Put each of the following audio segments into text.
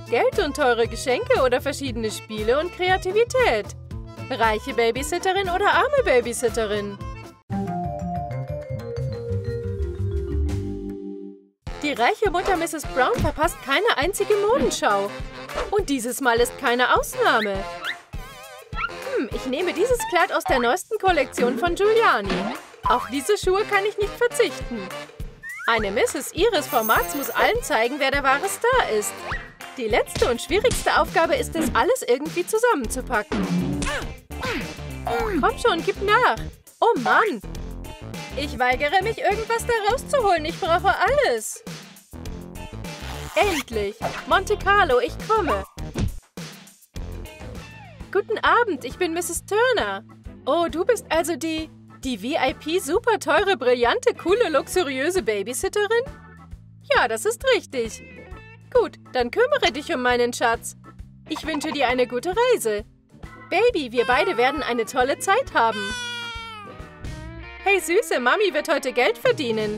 Geld und teure Geschenke oder verschiedene Spiele und Kreativität. Reiche Babysitterin oder arme Babysitterin? Die reiche Mutter Mrs. Brown verpasst keine einzige Modenschau. Und dieses Mal ist keine Ausnahme. Ich nehme dieses Kleid aus der neuesten Kollektion von Giuliani. Auf diese Schuhe kann ich nicht verzichten. Eine Mrs. ihres Formats muss allen zeigen, wer der wahre Star ist. Die letzte und schwierigste Aufgabe ist es, alles irgendwie zusammenzupacken. Komm schon, gib nach. Oh Mann. Ich weigere mich, irgendwas da rauszuholen. Ich brauche alles. Endlich. Monte Carlo, ich komme. Guten Abend, ich bin Mrs. Turner. Oh, du bist also die VIP super teure, brillante, coole, luxuriöse Babysitterin? Ja, das ist richtig. Gut, dann kümmere dich um meinen Schatz. Ich wünsche dir eine gute Reise. Baby, wir beide werden eine tolle Zeit haben. Hey Süße, Mami wird heute Geld verdienen.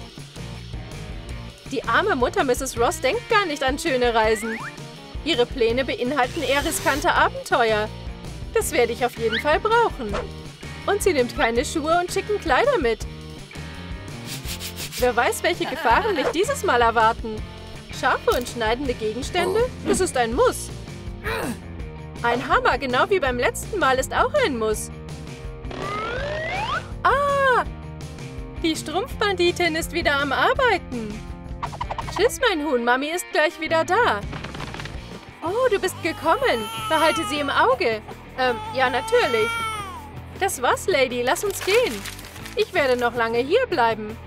Die arme Mutter Mrs. Ross denkt gar nicht an schöne Reisen. Ihre Pläne beinhalten eher riskante Abenteuer. Das werde ich auf jeden Fall brauchen. Und sie nimmt keine Schuhe und schicken Kleider mit. Wer weiß, welche Gefahren mich dieses Mal erwarten. Scharfe und schneidende Gegenstände? Das ist ein Muss. Ein Hammer, genau wie beim letzten Mal, ist auch ein Muss. Ah! Die Strumpfbanditin ist wieder am Arbeiten. Tschüss, mein Huhn, Mami ist gleich wieder da. Oh, du bist gekommen. Behalte sie im Auge. Ja, natürlich. Das war's, Lady. Lass uns gehen. Ich werde noch lange hier bleiben.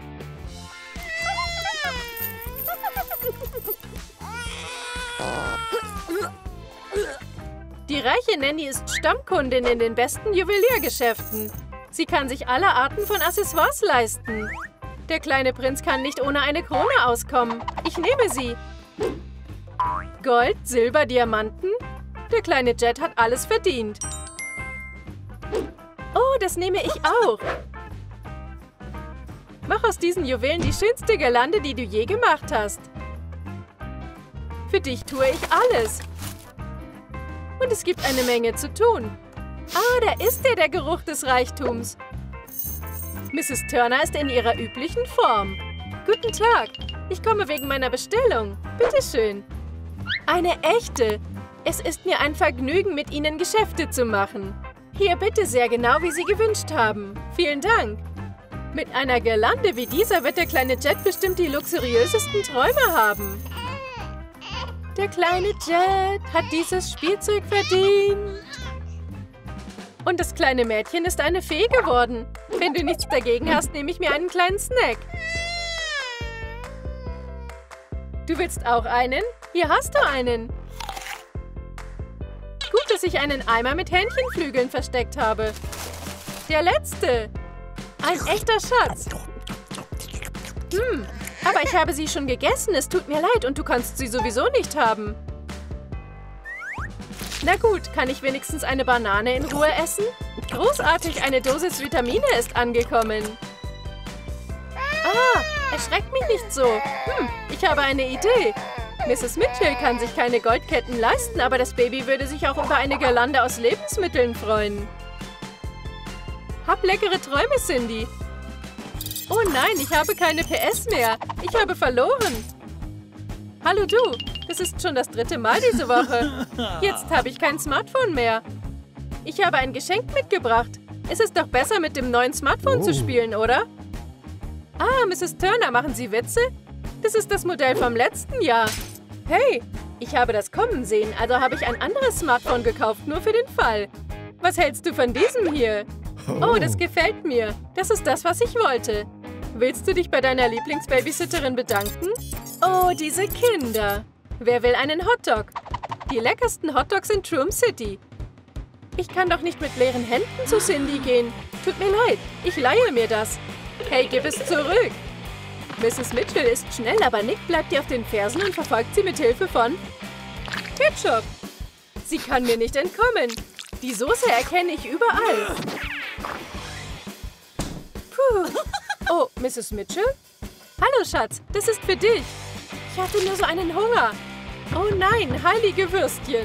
Die reiche Nanny ist Stammkundin in den besten Juweliergeschäften. Sie kann sich alle Arten von Accessoires leisten. Der kleine Prinz kann nicht ohne eine Krone auskommen. Ich nehme sie. Gold, Silber, Diamanten? Der kleine Jet hat alles verdient. Oh, das nehme ich auch. Mach aus diesen Juwelen die schönste Girlande, die du je gemacht hast. Für dich tue ich alles. Und es gibt eine Menge zu tun. Ah, da ist der Geruch des Reichtums. Mrs. Turner ist in ihrer üblichen Form. Guten Tag. Ich komme wegen meiner Bestellung. Bitte schön. Eine echte. Es ist mir ein Vergnügen, mit Ihnen Geschäfte zu machen. Hier bitte sehr genau, wie Sie gewünscht haben. Vielen Dank. Mit einer Girlande wie dieser wird der kleine Jet bestimmt die luxuriösesten Träume haben. Der kleine Jet hat dieses Spielzeug verdient. Und das kleine Mädchen ist eine Fee geworden. Wenn du nichts dagegen hast, nehme ich mir einen kleinen Snack. Du willst auch einen? Hier hast du einen. Gut, dass ich einen Eimer mit Hähnchenflügeln versteckt habe. Der letzte. Ein echter Schatz. Aber ich habe sie schon gegessen. Es tut mir leid und du kannst sie sowieso nicht haben. Na gut, kann ich wenigstens eine Banane in Ruhe essen? Großartig, eine Dosis Vitamine ist angekommen. Ah, erschreckt mich nicht so. Ich habe eine Idee. Mrs. Mitchell kann sich keine Goldketten leisten, aber das Baby würde sich auch über eine Girlande aus Lebensmitteln freuen. Hab leckere Träume, Cindy. Oh nein, ich habe keine PS mehr. Ich habe verloren. Hallo du, das ist schon das 3. Mal diese Woche. Jetzt habe ich kein Smartphone mehr. Ich habe ein Geschenk mitgebracht. Es ist doch besser, mit dem neuen Smartphone zu spielen, oder? Ah, Mrs. Turner, machen Sie Witze? Das ist das Modell vom letzten Jahr. Hey, ich habe das kommen sehen, also habe ich ein anderes Smartphone gekauft, nur für den Fall. Was hältst du von diesem hier? Oh, das gefällt mir. Das ist das, was ich wollte. Willst du dich bei deiner Lieblingsbabysitterin bedanken? Oh, diese Kinder. Wer will einen Hotdog? Die leckersten Hotdogs in Troom City. Ich kann doch nicht mit leeren Händen zu Cindy gehen. Tut mir leid, ich leihe mir das. Hey, gib es zurück. Mrs. Mitchell ist schnell, aber Nick bleibt ihr auf den Fersen und verfolgt sie mit Hilfe von Ketchup. Sie kann mir nicht entkommen. Die Soße erkenne ich überall. Puh. Oh, Mrs. Mitchell? Hallo, Schatz. Das ist für dich. Ich hatte nur so einen Hunger. Oh nein, heilige Würstchen.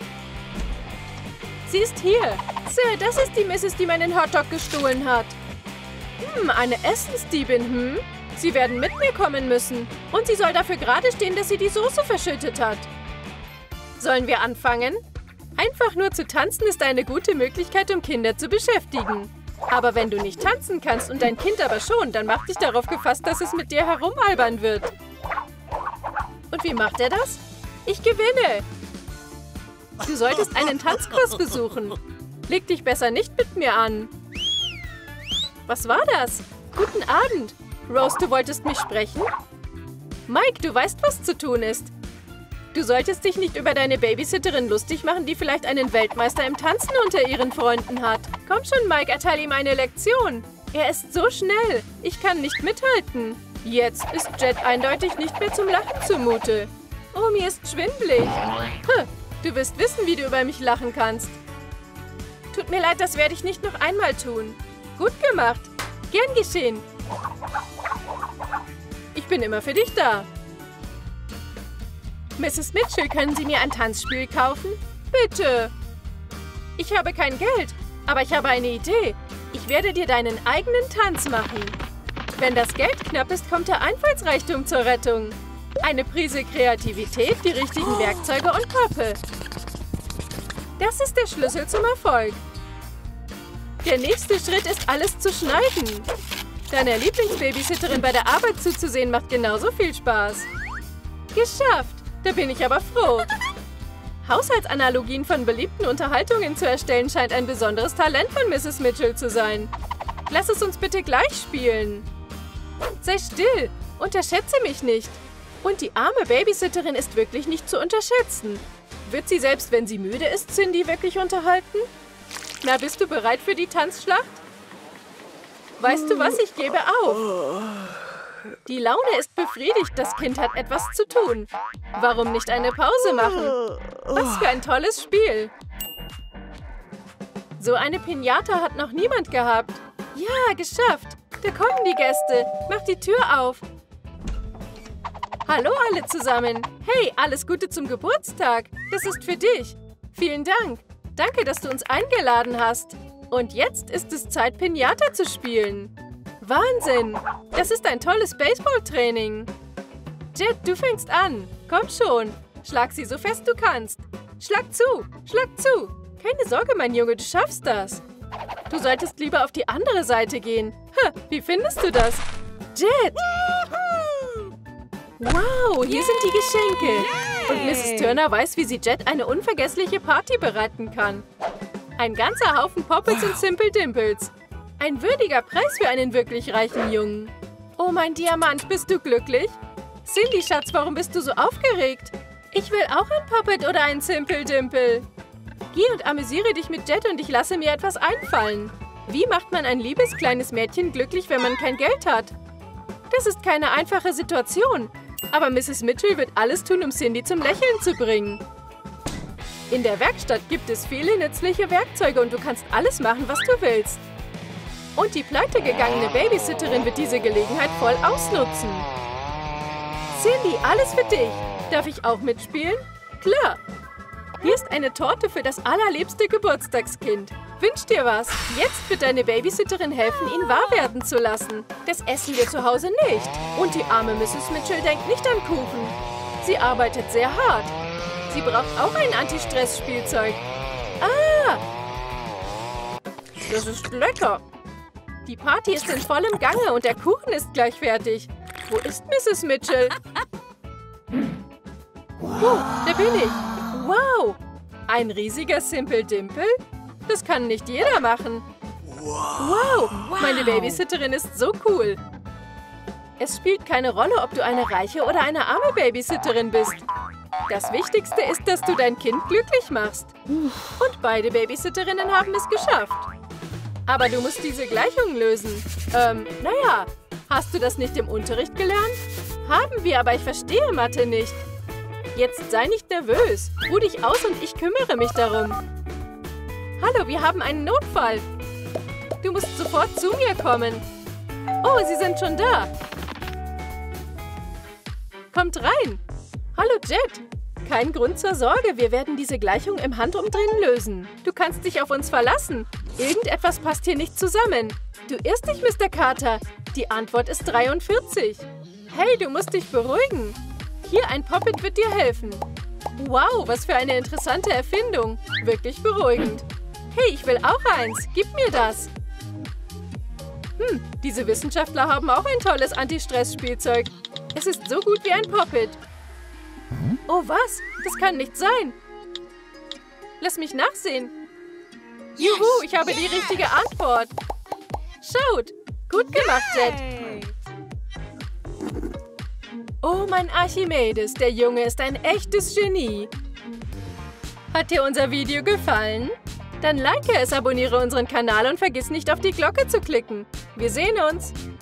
Sie ist hier. Sir, das ist die Mrs., die meinen Hotdog gestohlen hat. Eine Essensdiebin, Sie werden mit mir kommen müssen. Und sie soll dafür gerade stehen, dass sie die Soße verschüttet hat. Sollen wir anfangen? Einfach nur zu tanzen ist eine gute Möglichkeit, um Kinder zu beschäftigen. Aber wenn du nicht tanzen kannst und dein Kind aber schon, dann mach dich darauf gefasst, dass es mit dir herumalbern wird. Und wie macht er das? Ich gewinne. Du solltest einen Tanzkurs besuchen. Leg dich besser nicht mit mir an. Was war das? Guten Abend. Rose, du wolltest mich sprechen? Mike, du weißt, was zu tun ist. Du solltest dich nicht über deine Babysitterin lustig machen, die vielleicht einen Weltmeister im Tanzen unter ihren Freunden hat. Komm schon, Mike, erteile ihm eine Lektion. Er ist so schnell. Ich kann nicht mithalten. Jetzt ist Jet eindeutig nicht mehr zum Lachen zumute. Oh, mir ist schwindelig. Du wirst wissen, wie du über mich lachen kannst. Tut mir leid, das werde ich nicht noch einmal tun. Gut gemacht. Gern geschehen. Ich bin immer für dich da. Mrs. Mitchell, können Sie mir ein Tanzspiel kaufen? Bitte. Ich habe kein Geld, aber ich habe eine Idee. Ich werde dir deinen eigenen Tanz machen. Wenn das Geld knapp ist, kommt der Einfallsreichtum zur Rettung. Eine Prise Kreativität, die richtigen Werkzeuge und Pappe. Das ist der Schlüssel zum Erfolg. Der nächste Schritt ist, alles zu schneiden. Deiner Lieblingsbabysitterin bei der Arbeit zuzusehen, macht genauso viel Spaß. Geschafft! Da bin ich aber froh. Haushaltsanalogien von beliebten Unterhaltungen zu erstellen, scheint ein besonderes Talent von Mrs. Mitchell zu sein. Lass es uns bitte gleich spielen. Sei still, unterschätze mich nicht. Und die arme Babysitterin ist wirklich nicht zu unterschätzen. Wird sie selbst, wenn sie müde ist, Cindy wirklich unterhalten? Na, bist du bereit für die Tanzschlacht? Weißt du was, ich gebe auf. Die Laune ist befriedigt, das Kind hat etwas zu tun. Warum nicht eine Pause machen? Was für ein tolles Spiel. So eine Piñata hat noch niemand gehabt. Ja, geschafft. Da kommen die Gäste. Mach die Tür auf. Hallo alle zusammen. Hey, alles Gute zum Geburtstag. Das ist für dich. Vielen Dank. Danke, dass du uns eingeladen hast. Und jetzt ist es Zeit, Piñata zu spielen. Wahnsinn! Das ist ein tolles Baseballtraining. Jet, du fängst an. Komm schon. Schlag sie so fest du kannst. Schlag zu. Schlag zu. Keine Sorge, mein Junge, du schaffst das. Du solltest lieber auf die andere Seite gehen. Wie findest du das? Jet! Wow, hier sind die Geschenke. Und Mrs. Turner weiß, wie sie Jet eine unvergessliche Party bereiten kann. Ein ganzer Haufen Poppets und Simple Dimples. Ein würdiger Preis für einen wirklich reichen Jungen. Oh, mein Diamant, bist du glücklich? Cindy, Schatz, warum bist du so aufgeregt? Ich will auch ein Poppet oder ein Simple Dimple. Geh und amüsiere dich mit Jet und ich lasse mir etwas einfallen. Wie macht man ein liebes kleines Mädchen glücklich, wenn man kein Geld hat? Das ist keine einfache Situation. Aber Mrs. Mitchell wird alles tun, um Cindy zum Lächeln zu bringen. In der Werkstatt gibt es viele nützliche Werkzeuge und du kannst alles machen, was du willst. Und die pleitegegangene Babysitterin wird diese Gelegenheit voll ausnutzen. Cindy, alles für dich. Darf ich auch mitspielen? Klar. Hier ist eine Torte für das allerliebste Geburtstagskind. Wünsch dir was. Jetzt wird deine Babysitterin helfen, ihn wahr werden zu lassen. Das essen wir zu Hause nicht. Und die arme Mrs. Mitchell denkt nicht an Kuchen. Sie arbeitet sehr hart. Sie braucht auch ein Anti-Stress-Spielzeug. Ah! Das ist lecker. Die Party ist in vollem Gange und der Kuchen ist gleich fertig. Wo ist Mrs. Mitchell? Da bin ich. Wow! Ein riesiger Simple Dimple? Das kann nicht jeder machen. Wow! Meine Babysitterin ist so cool. Es spielt keine Rolle, ob du eine reiche oder eine arme Babysitterin bist. Das Wichtigste ist, dass du dein Kind glücklich machst. Und beide Babysitterinnen haben es geschafft. Aber du musst diese Gleichung lösen. Naja, hast du das nicht im Unterricht gelernt? Haben wir, aber ich verstehe Mathe nicht. Jetzt sei nicht nervös. Ruh dich aus und ich kümmere mich darum. Hallo, wir haben einen Notfall. Du musst sofort zu mir kommen. Oh, sie sind schon da. Kommt rein. Hallo, Jet. Kein Grund zur Sorge, wir werden diese Gleichung im Handumdrehen lösen. Du kannst dich auf uns verlassen. Irgendetwas passt hier nicht zusammen. Du irrst dich, Mr. Carter. Die Antwort ist 43. Hey, du musst dich beruhigen. Hier, ein Poppet wird dir helfen. Wow, was für eine interessante Erfindung. Wirklich beruhigend. Hey, ich will auch eins. Gib mir das. Diese Wissenschaftler haben auch ein tolles Anti-Stress-Spielzeug. Es ist so gut wie ein Poppet. Oh, was? Das kann nicht sein. Lass mich nachsehen. Juhu, ich habe die richtige Antwort. Schaut. Gut gemacht, Jet. Oh, mein Archimedes, der Junge ist ein echtes Genie. Hat dir unser Video gefallen? Dann like es, abonniere unseren Kanal und vergiss nicht auf die Glocke zu klicken. Wir sehen uns!